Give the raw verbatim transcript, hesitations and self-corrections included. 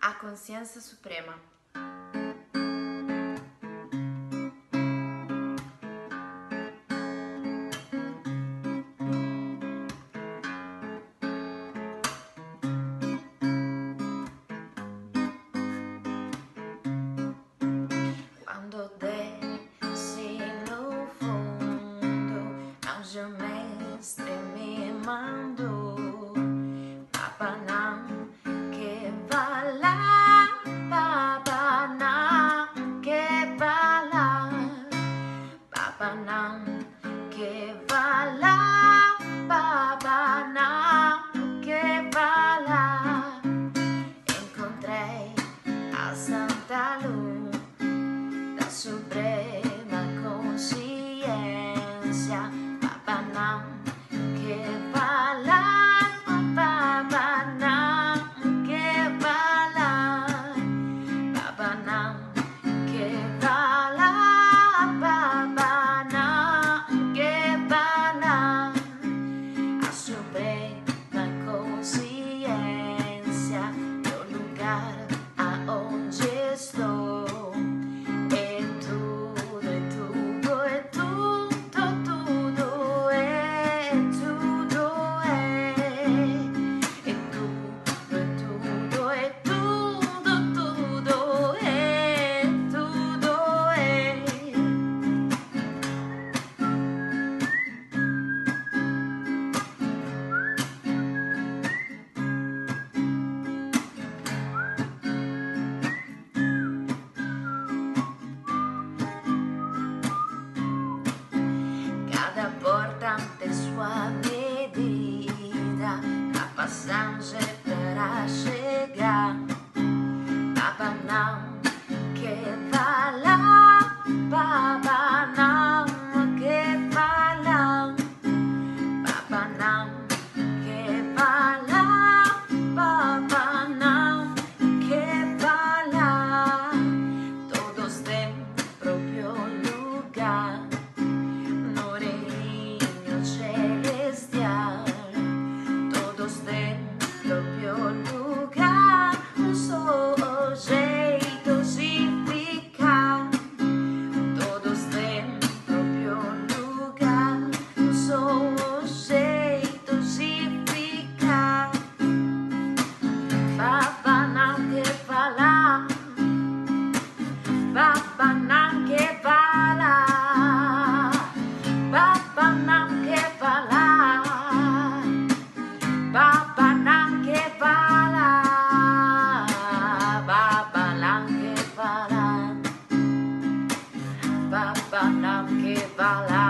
A Consciência Suprema. Quando desci no fundo, anjo mestre me mandou. Papa não que va lá, Papa não que va lá, Papa não que va lá, Papa não que va lá. Encontrei a Santa Luz da Suprema Consciência, Papa não que va lá, Papa não que va lá, Papa não que va lá, Papa não que va lá. A Suprema Consciência do lugar aonde estou. Cada porta tem sua medida, a passagem para chegar. Papa não que va lá, Papa não que va lá, Papa não que va lá, Papa não que va lá. Todos têm próprio lugar no reino celestial, todos têm próprio lugar, um só jeito de ficar. Todos têm próprio lugar, um só jeito de ficar. Papa não que va lá, Papa não que va lá, Papa não que va lá, Papa não que va lá, Papa não que va lá, Papa não que va lá.